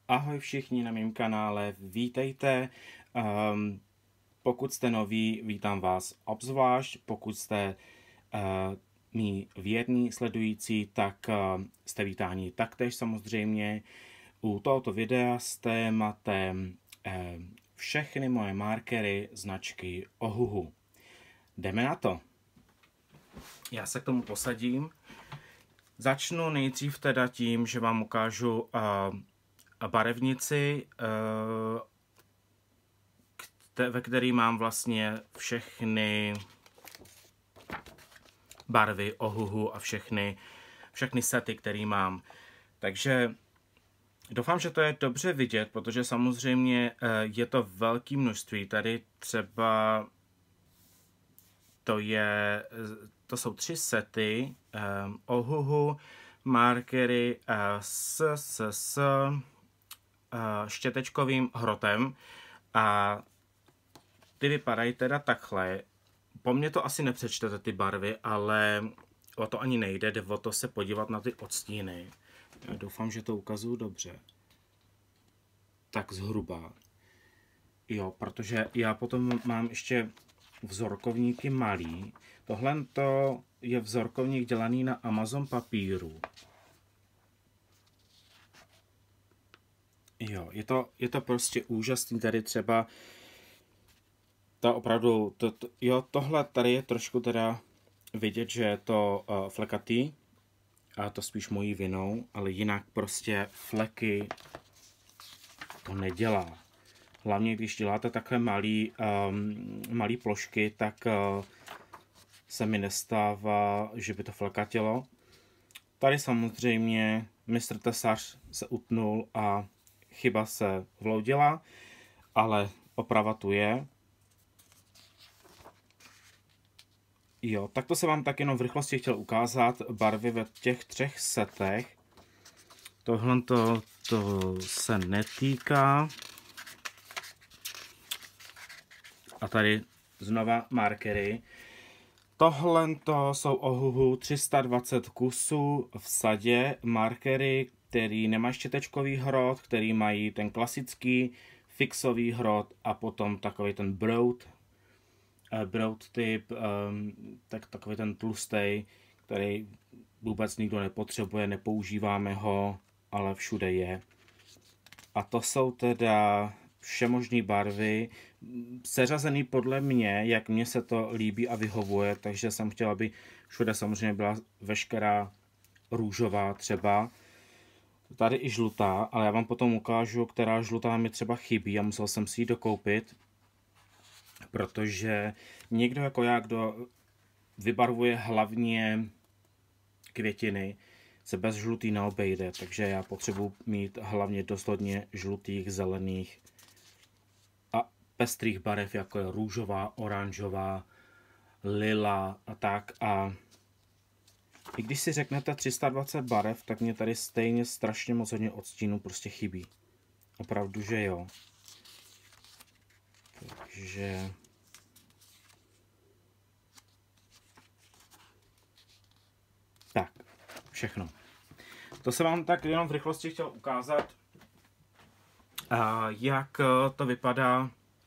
Ahoj všichni na mém kanále, vítejte. Pokud jste noví, vítám vás obzvlášť. Pokud jste mý věrní sledující, tak jste vítáni taktéž samozřejmě. U tohoto videa s tématem všechny moje markery značky Ohuhu. Jdeme na to. Já se k tomu posadím. Začnu nejdřív teda tím, že vám ukážu barevnici, ve které mám vlastně všechny barvy Ohuhu a všechny sety, které mám. Takže doufám, že to je dobře vidět, protože samozřejmě je to velké množství. Tady třeba to jsou 3 sety Ohuhu, markery s štětečkovým hrotem a ty vypadají teda takhle. Po mně to asi nepřečtete ty barvy, ale o to ani nejde, jde o to se podívat na ty odstíny. Já doufám, že to ukazuju dobře. Tak zhruba. Jo, protože já potom mám ještě vzorkovníky malý. Tohle to je vzorkovník dělaný na Amazon papíru. Jo, je to prostě úžasný. Tady třeba ta opravdu, tohle tady je trošku teda vidět, že je to flekatý, a to spíš mojí vinou, ale jinak prostě fleky to nedělá. Hlavně když děláte takhle malý plošky, tak se mi nestává, že by to flekatilo. Tady samozřejmě mistr tesař se utnul a chyba se vloudila, ale oprava tu je. Jo, tak to se vám tak jenom v rychlosti chtěl ukázat, barvy ve těch 3 setech. Tohle to se netýká. A tady znova markery. Tohle jsou Ohuhu 320 kusů v sadě markery, který nemá štětečkový hrot, který mají ten klasický fixový hrot a potom takový ten broad typ, takový ten tlustý, který vůbec nikdo nepotřebuje, nepoužíváme ho, ale všude je. A to jsou teda všemožné barvy, seřazený podle mě, jak mně se to líbí a vyhovuje, takže jsem chtěl, aby všude samozřejmě byla veškerá růžová třeba. Tady i žlutá, ale já vám potom ukážu, která žlutá mi třeba chybí a musel jsem si ji dokoupit, protože někdo jako já, kdo vybarvuje hlavně květiny, se bez žlutý neobejde, takže já potřebuji mít hlavně dost hodně žlutých, zelených a pestrých barev, jako je růžová, oranžová, lila a tak. A i když si řeknete 320 barev, tak mě tady stejně strašně moc hodně odstínů prostě chybí. Opravdu, že jo. Takže tak, všechno. To se vám tak jenom v rychlosti chtěl ukázat, jak to vypadá,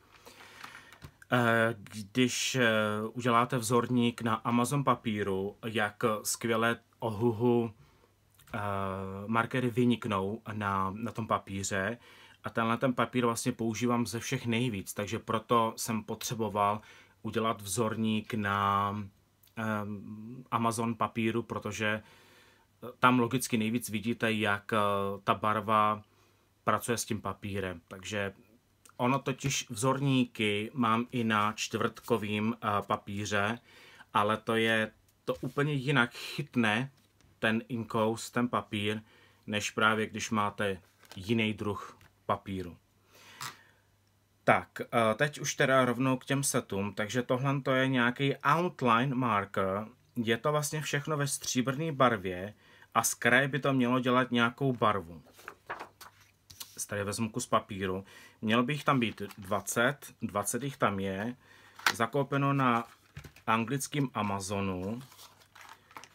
když uděláte vzorník na Amazon papíru, jak skvěle Ohuhu markery vyniknou na tom papíře. A tenhle ten papír vlastně používám ze všech nejvíc, takže proto jsem potřeboval udělat vzorník na Amazon papíru, protože tam logicky nejvíc vidíte, jak ta barva pracuje s tím papírem. Takže ono totiž vzorníky mám i na čtvrtkovým papíře, ale to úplně jinak chytne ten inkous, ten papír, než právě když máte jiný druh papíru. Tak, teď už teda rovnou k těm setům, takže tohle to je nějaký outline marker, je to vlastně všechno ve stříbrné barvě a z kraje by to mělo dělat nějakou barvu. Tady vezmu kus papíru, mělo by jich tam být 20 jich tam je, zakoupeno na anglickém Amazonu,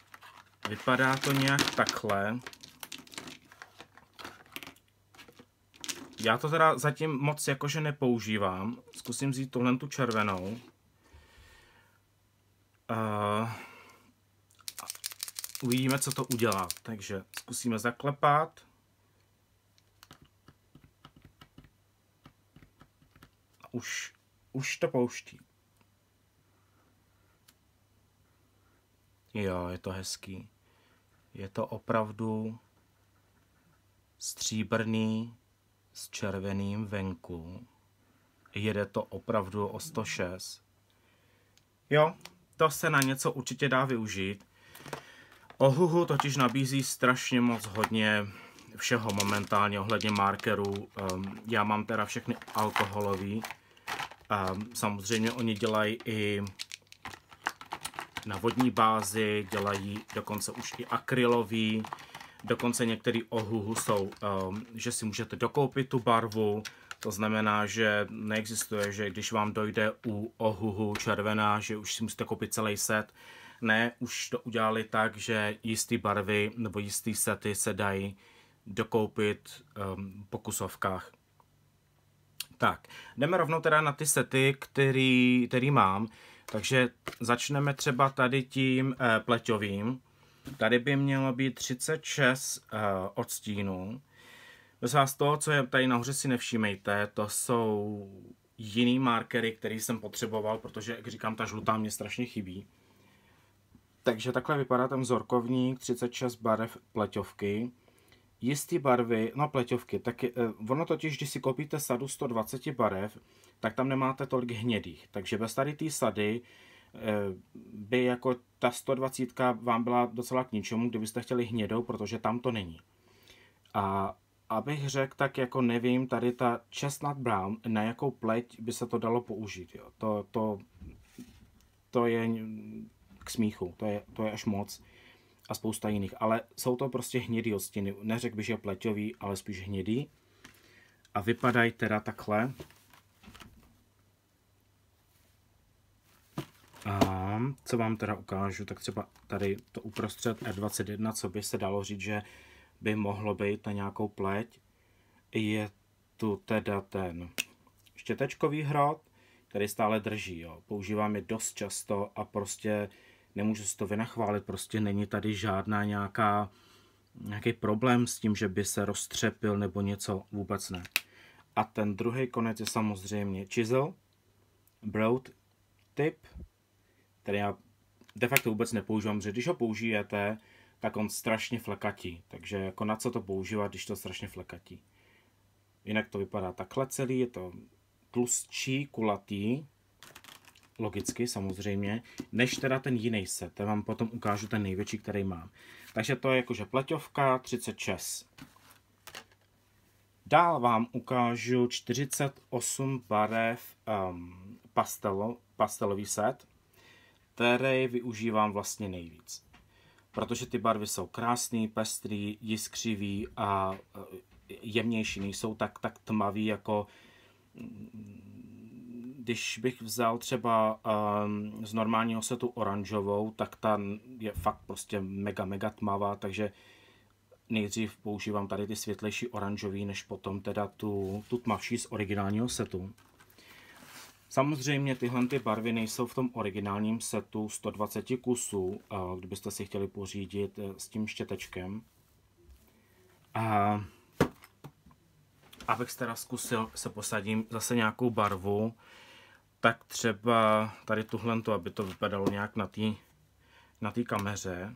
vypadá to nějak takhle. Já to teda zatím moc jakože nepoužívám. Zkusím vzít tuhle tu červenou. Uvidíme, co to udělá. Takže zkusíme zaklepat. Už to pouští. Jo, je to hezký. Je to opravdu stříbrný s červeným venku. Jede to opravdu o 106. Jo, to se na něco určitě dá využít. Ohuhu totiž nabízí strašně moc hodně všeho momentálně ohledně markerů. Já mám teda všechny alkoholový. Samozřejmě oni dělají i na vodní bázi, dělají dokonce už i akrylový. Dokonce některý ohuhu jsou, že si můžete dokoupit tu barvu. To znamená, že neexistuje, že když vám dojde u ohuhu červená, že už si musíte koupit celý set. Ne, už to udělali tak, že jisté barvy nebo jisté sety se dají dokoupit po kusovkách. Tak, jdeme rovnou teda na ty sety, který mám. Takže začneme třeba tady tím pleťovým. Tady by mělo být 36 odstínů. Z toho, co je tady nahoře, si nevšímejte, to jsou jiný markery, který jsem potřeboval, protože, jak říkám, ta žlutá mě strašně chybí. Takže takhle vypadá ten vzorkovník, 36 barev pleťovky. Jistý barvy, no pleťovky, tak ono totiž, když si koupíte sadu 120 barev, tak tam nemáte tolik hnědých. Takže bez tady té sady by jako ta 120 vám byla docela k ničemu, kdybyste chtěli hnědou, protože tam to není. A abych řekl, tak jako nevím, tady ta chestnut brown, na jakou pleť by se to dalo použít. Jo. To je k smíchu, to je až moc. A spousta jiných, ale jsou to prostě hnědý odstíny. Neřekl bych, že pleťový, ale spíš hnědý. A vypadají teda takhle. A co vám teda ukážu, tak třeba tady to uprostřed R21, co by se dalo říct, že by mohlo být na nějakou pleť, je tu teda ten štětečkový hrot, který stále drží. Jo. Používám je dost často a prostě nemůžu si to vynachválit, prostě není tady nějaký problém s tím, že by se roztřepil nebo něco, vůbec ne. A ten druhý konec je samozřejmě chisel, broad tip, který já de facto vůbec nepoužívám, protože když ho použijete, tak on strašně flekatí. Takže jako na co to používat, když to strašně flekatí. Jinak to vypadá takhle celý, je to tlustší, kulatý, logicky samozřejmě, než teda ten jiný set. Já vám potom ukážu ten největší, který mám. Takže to je jakože pleťovka 36. Dál vám ukážu 48 barev pastelový set, který využívám vlastně nejvíc. Protože ty barvy jsou krásný, pestrý, jiskřivý a jemnější, nejsou tak tmavý, jako když bych vzal třeba z normálního setu oranžovou, tak ta je fakt prostě mega tmavá, takže nejdřív používám tady ty světlejší oranžový, než potom teda tu tmavší z originálního setu. Samozřejmě tyhle ty barvy nejsou v tom originálním setu 120 kusů, kdybyste si chtěli pořídit s tím štětečkem. Abych teda zkusil se posadím zase nějakou barvu, tak třeba tady tuhle, aby to vypadalo nějak na té kameře.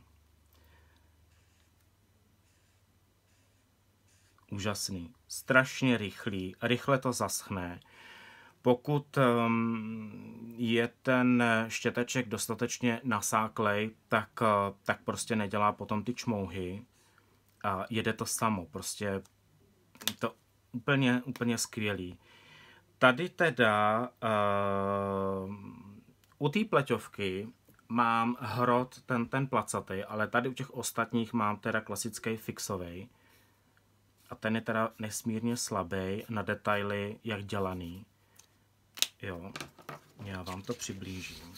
Úžasný, strašně rychlý, rychle to zaschne. Pokud je ten štěteček dostatečně nasáklej, tak prostě nedělá potom ty čmouhy a jede to samo, prostě to úplně skvělý. Tady teda u té pleťovky mám hrot ten placatý, ale tady u těch ostatních mám teda klasický fixový. A ten je teda nesmírně slabý na detaily, jak dělaný. Jo, já vám to přiblížím.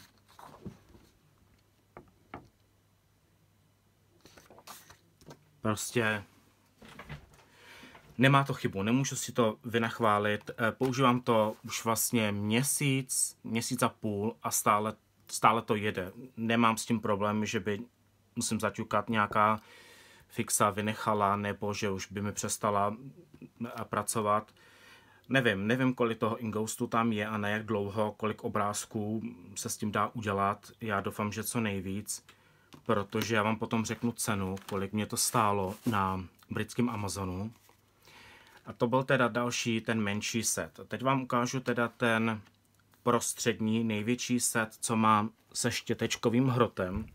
Prostě Nemá to chybu, nemůžu si to vynachválit. Používám to už vlastně měsíc a půl a stále to jede. Nemám s tím problém, že by musím zaťukat nějaká fixa vynechala, nebo že už by mi přestala pracovat. Nevím, kolik toho ingoustu tam je a na jak dlouho, kolik obrázků se s tím dá udělat. Já doufám, že co nejvíc, protože já vám potom řeknu cenu, kolik mě to stálo na britském Amazonu. A to byl teda další, ten menší set. Teď vám ukážu teda ten prostřední, největší set, co mám se štětečkovým hrotem.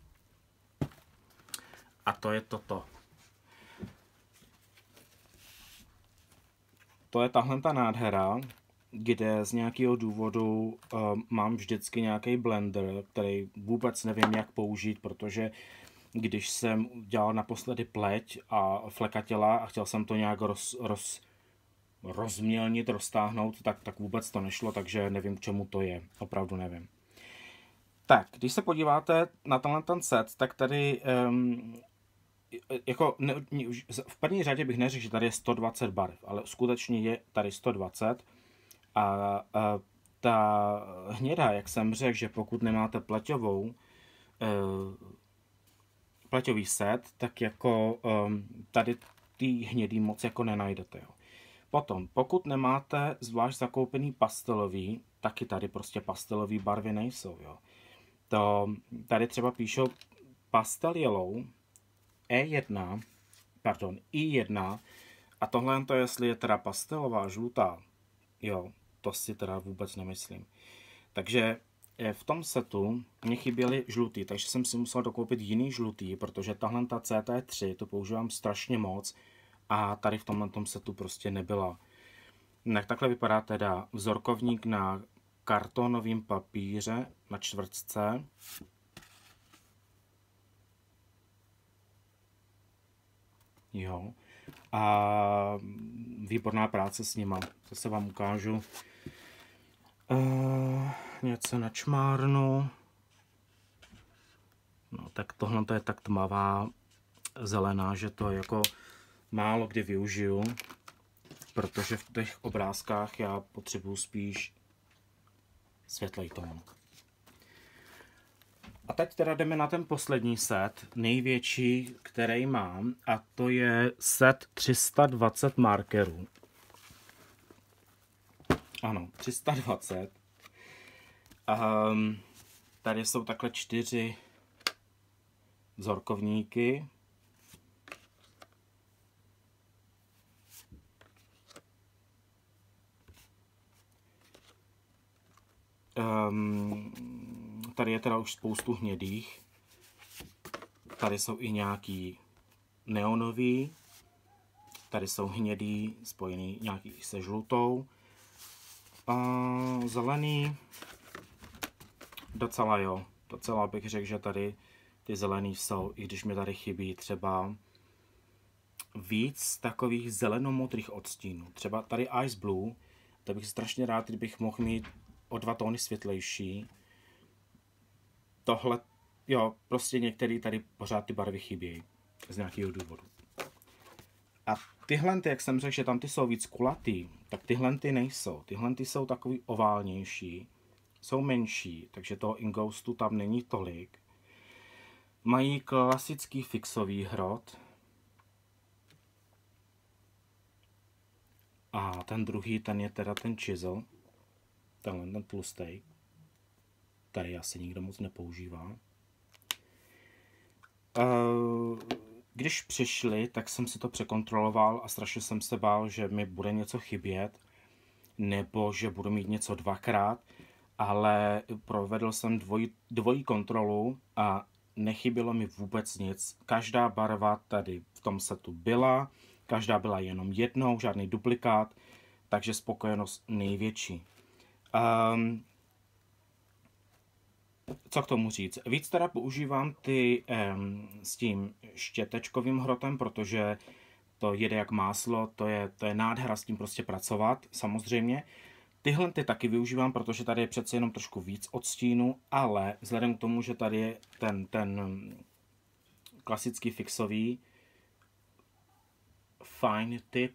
A to je toto. To je tahle ta nádhera, kde z nějakého důvodu mám vždycky nějaký blender, který vůbec nevím, jak použít, protože když jsem dělal naposledy pleť a flekatěla a chtěl jsem to nějak rozmělnit, roztáhnout, tak vůbec to nešlo, takže nevím, k čemu to je. Opravdu nevím. Tak, když se podíváte na ten set, tak tady jako v první řadě bych neřekl, že tady je 120 barev, ale skutečně je tady 120 a ta hnědá, jak jsem řekl, že pokud nemáte pleťový set, tak jako tady ty hnědý moc jako nenajdete. Jo. Potom, pokud nemáte zvlášť zakoupený pastelový, taky tady prostě pastelové barvy nejsou. Jo. To tady třeba píšou pastel yellow, I1 a tohle to, jestli je teda pastelová, žlutá, jo, to si teda vůbec nemyslím. Takže v tom setu mě chyběly žlutý, takže jsem si musel dokoupit jiný žlutý, protože tahle ta CT3 to používám strašně moc a tady v tomhle setu prostě nebyla. Tak takhle vypadá teda vzorkovník na kartonovém papíře na čtvrtce. Jo. A výborná práce s nima. Zase vám ukážu něco na čmárnu. No, tak tohle je tak tmavá zelená, že to jako málo kdy využiju, protože v těch obrázkách já potřebuju spíš světlej tón. A teď teda jdeme na ten poslední set, největší, který mám, a to je set 320 markerů. Ano, 320. Tady jsou takhle 4 vzorkovníky. Tady je teda už spoustu hnědých. Tady jsou i nějaký neonový. Tady jsou hnědý spojený nějaký se žlutou. Zelený. Docela jo. Docela bych řekl, že tady ty zelený jsou, i když mi tady chybí třeba víc takových zelenomodrých odstínů. Třeba tady Ice Blue, to bych strašně rád, kdybych mohl mít o 2 tóny světlejší. Tohle, jo, prostě některý tady pořád ty barvy chybějí z nějakého důvodu. A tyhle, jak jsem řekl, že tam ty jsou víc kulatý, tak tyhle nejsou. Tyhle jsou takový oválnější, jsou menší, takže toho ingoustu tam není tolik. Mají klasický fixový hrot. A ten druhý, ten je teda ten chisel, tenhle ten tlustej. Tady asi nikdo moc nepoužívá. Když přišli, tak jsem si to překontroloval a strašně jsem se bál, že mi bude něco chybět, nebo že budu mít něco dvakrát, ale provedl jsem dvojí kontrolu a nechybělo mi vůbec nic. Každá barva tady v tom setu byla, každá byla jenom jednou, žádný duplikát, takže spokojenost největší. Co k tomu říct? Víc teda používám ty s tím štětečkovým hrotem, protože to jede jak máslo, to je nádhera s tím prostě pracovat, samozřejmě. Tyhle ty taky využívám, protože tady je přece jenom trošku víc odstínu, ale vzhledem k tomu, že tady je ten klasický fixový fine tip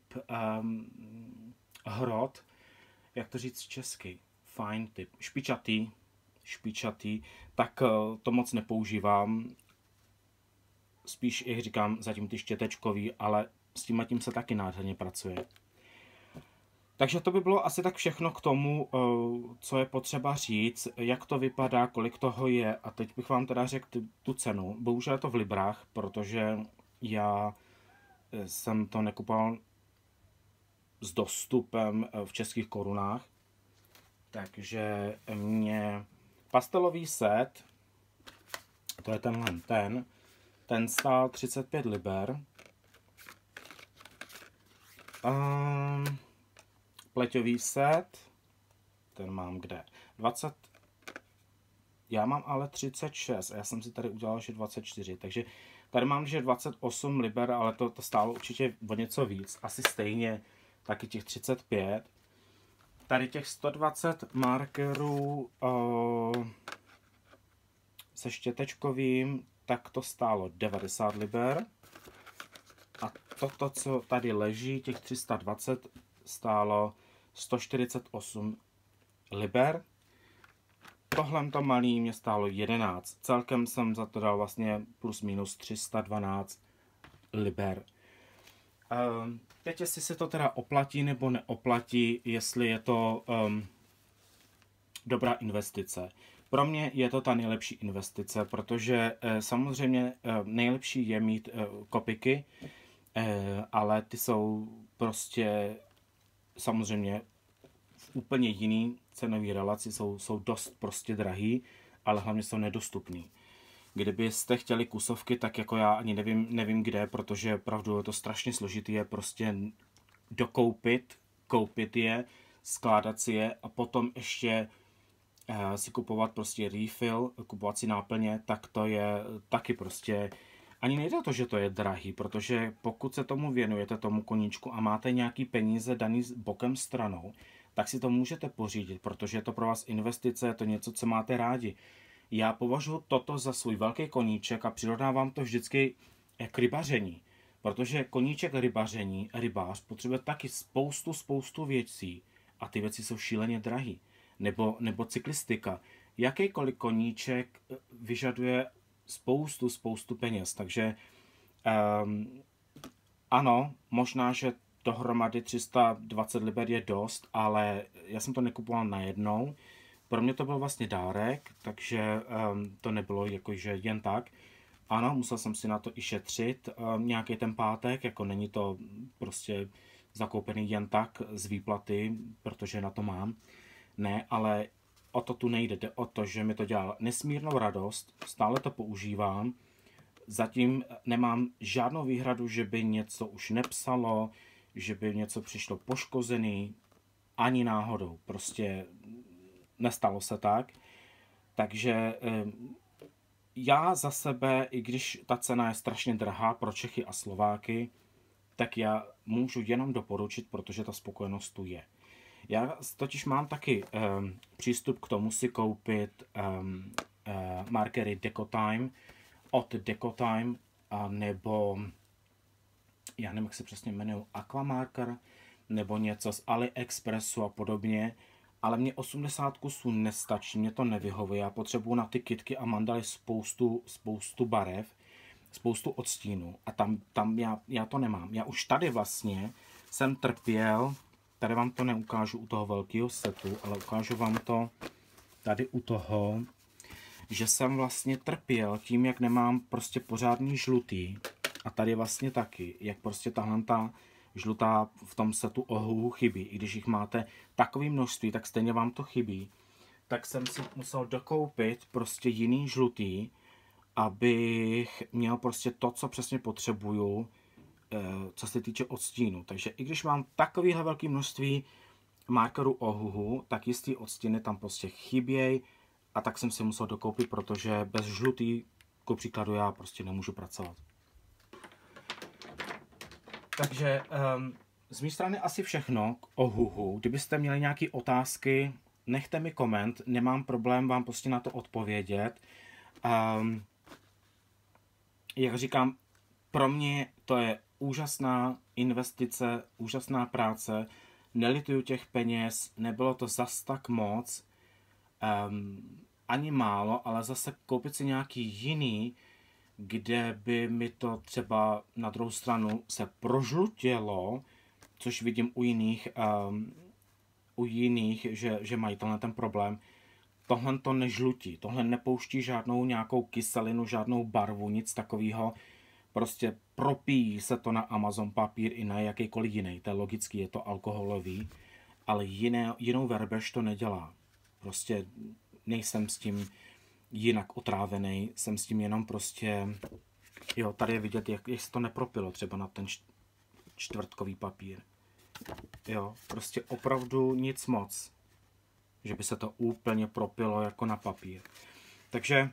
hrot, jak to říct česky, fine tip, špičatý, tak to moc nepoužívám, spíš, jak říkám, zatím ty štětečkový, ale s tím se taky nádherně pracuje. Takže to by bylo asi tak všechno k tomu, co je potřeba říct, jak to vypadá, kolik toho je. A teď bych vám teda řekl tu cenu. Bohužel je to v librách, protože já jsem to nekupoval s dostupem v českých korunách. Takže mě pastelový set, to je ten stál 35 liber. Pleťový set, ten mám kde? 20, já mám ale 36 a já jsem si tady udělal, že 24, takže tady mám, že 28 liber, ale to stálo určitě o něco víc, asi stejně taky těch 35. Tady těch 120 markerů se štětečkovým, tak to stálo 90 liber. A toto, co tady leží, těch 320, stálo 148 liber. Tohle to malý mě stálo 11. Celkem jsem za to dal vlastně plus minus 312 liber. Teď jestli se to teda oplatí nebo neoplatí, jestli je to dobrá investice. Pro mě je to ta nejlepší investice, protože samozřejmě nejlepší je mít kopiky, ale ty jsou prostě samozřejmě v úplně jiný cenový relaci, jsou dost prostě drahý, ale hlavně jsou nedostupný. Kdybyste chtěli kusovky, tak jako já ani nevím kde, protože opravdu je to strašně složitý je prostě dokoupit, koupit je, skládat si je a potom ještě si kupovat prostě refill, kupovat si náplně, tak to je taky prostě, ani nejde o to, že to je drahý, protože pokud se tomu věnujete, tomu koníčku a máte nějaký peníze daný bokem stranou, tak si to můžete pořídit, protože je to pro vás investice, je to něco, co máte rádi. Já považuji toto za svůj velký koníček a přirovnávám to vždycky k rybaření, protože koníček rybaření, rybář potřebuje taky spoustu věcí a ty věci jsou šíleně drahý. Nebo cyklistika. Jakýkoliv koníček vyžaduje spoustu peněz, takže ano, možná, že dohromady 320 liber je dost, ale já jsem to nekupoval najednou. Pro mě to byl vlastně dárek, takže to nebylo jakože jen tak. Ano, musel jsem si na to i šetřit nějaký ten pátek, jako není to prostě zakoupený jen tak z výplaty, protože na to mám. Ne, ale o to tu nejde. Jde o to, že mi to dělá nesmírnou radost, stále to používám. Zatím nemám žádnou výhradu, že by něco už nepsalo, že by něco přišlo poškozený, ani náhodou. Prostě nestalo se tak. Takže já za sebe, i když ta cena je strašně drahá pro Čechy a Slováky, tak já můžu jenom doporučit, protože ta spokojenost tu je. Já totiž mám taky přístup k tomu si koupit markery Decotime od Decotime, nebo já nevím, jak se přesně jmenují, Aquamarker, nebo něco z AliExpressu a podobně, ale mě 80 kusů nestačí, mě to nevyhovuje, já potřebuji na ty kytky a mandaly spoustu barev, spoustu odstínů a tam já to nemám. Já už tady vlastně jsem trpěl. Tady vám to neukážu u toho velkého setu, ale ukážu vám to tady u toho, že jsem vlastně trpěl tím, jak nemám prostě pořádný žlutý. A tady vlastně taky, jak prostě tahle ta žlutá v tom setu ohuhu chybí. I když jich máte takové množství, tak stejně vám to chybí. Tak jsem si musel dokoupit prostě jiný žlutý, abych měl prostě to, co přesně potřebuju, co se týče odstínu. Takže i když mám takovéhle velké množství markerů ohuhu, tak jistý odstíny tam prostě chybějí a tak jsem si musel dokoupit, protože bez žlutý, jako příkladu, já prostě nemůžu pracovat. Takže z mé strany asi všechno k ohuhu. Kdybyste měli nějaké otázky, nechte mi koment, nemám problém vám prostě na to odpovědět. Jak říkám, pro mě to je úžasná investice, úžasná práce, nelituju těch peněz, nebylo to zas tak moc, ani málo, ale zase koupit si nějaký jiný, kde by mi to třeba na druhou stranu se prožlutělo, což vidím u jiných, že mají ten problém. Tohle to nežlutí, tohle nepouští žádnou nějakou kyselinu, žádnou barvu, nic takového. Prostě propíjí se to na Amazon papír i na jakýkoliv jiný. To je logický, je to alkoholový, ale jinou verbež to nedělá. Prostě nejsem s tím jinak otrávený, jsem s tím jenom prostě, jo, tady je vidět, jak se to nepropilo třeba na ten čtvrtkový papír. Jo, prostě opravdu nic moc, že by se to úplně propilo jako na papír. Takže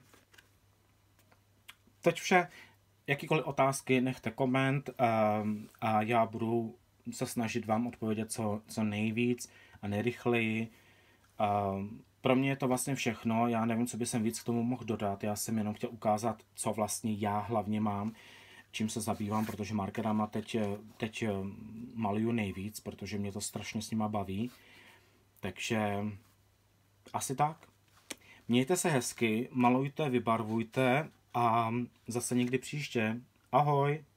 teď vše, jakýkoliv otázky nechte koment a já budu se snažit vám odpovědět co nejvíc a nejrychleji. Pro mě je to vlastně všechno, já nevím, co by jsem víc k tomu mohl dodat, já jsem jenom chtěl ukázat, co vlastně já hlavně mám, čím se zabývám, protože markerama teď maluju nejvíc, protože mě to strašně s nima baví. Takže asi tak. Mějte se hezky, malujte, vybarvujte a zase někdy příště. Ahoj!